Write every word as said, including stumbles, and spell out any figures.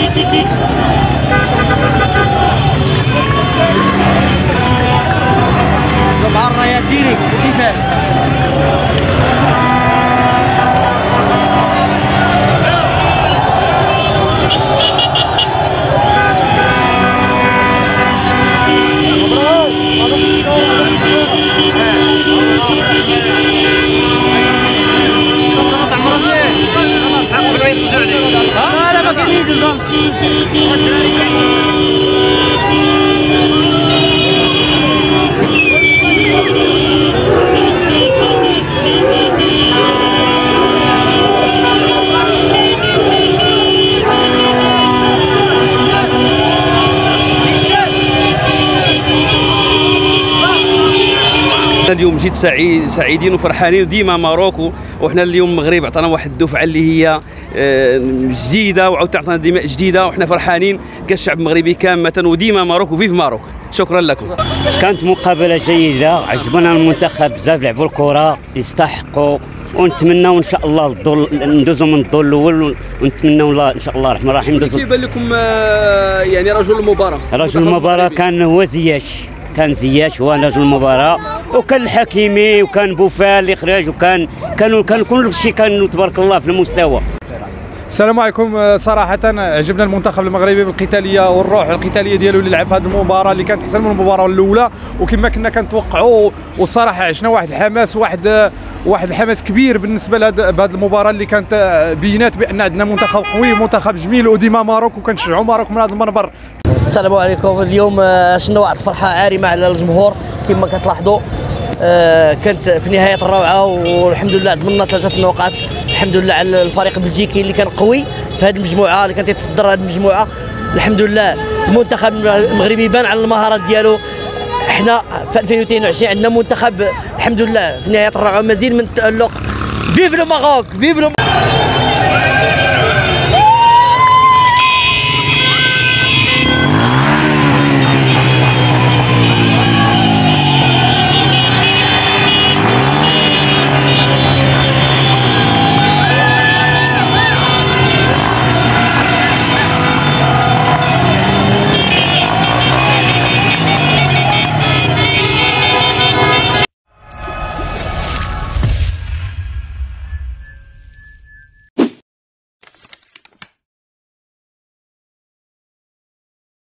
مع الرايات ديريكت كيفاش لا لا ما كاين نظام اليوم جيت سعيد سعيدين وفرحانين، وديما ماروكو وحنا اليوم المغرب عطانا واحد الدفعه اللي هي جديده وعاود تعطينا دماء جديده وحنا فرحانين كالشعب المغربي كامه، وديما ماروكو فيف ماروك. شكرا لكم. كانت مقابله جيده، عجبنا المنتخب بزاف، لعبوا الكره يستحقوا، ونتمنوا ان شاء الله ندوزوا من الدور الاول، ونتمنوا الله ان شاء الله الرحمن الرحيم ندوزوا. كيف بان لكم يعني رجل المباراه؟ رجل المباراه كان هو زياش، كان زياش هو رجل المباراه، وكان الحكيمي وكان بوفال اللي خرج، وكان كانوا كان كل شيء كان تبارك الله في المستوى. السلام عليكم. صراحة عجبنا المنتخب المغربي بالقتالية والروح القتالية ديالو اللي لعب في هذه المباراة اللي كانت أحسن من المباراة الأولى، وكما كنا كنتوقعوا، والصراحة عشنا واحد الحماس واحد واحد الحماس كبير بالنسبة لهذه المباراة اللي كانت بينات بأن عندنا منتخب قوي، منتخب جميل، وديما ماروكو كنشجعوا ماروكو من هذا المنبر. السلام عليكم. اليوم شفنا واحد الفرحة عارمة على الجمهور كما كتلاحظوا. آه كانت في نهاية الروعة، والحمد لله ضمننا ثلاثة نقاط الحمد لله على الفريق البلجيكي اللي كان قوي في هذه المجموعة، اللي كانت يتصدر هذه المجموعة. الحمد لله المنتخب المغربي بان على المهارات ديالو. احنا في ألفين واثنين وعشرين عندنا منتخب الحمد لله في نهاية الروعة، مزيد من التألق. فيف لو ماروك، فيف لو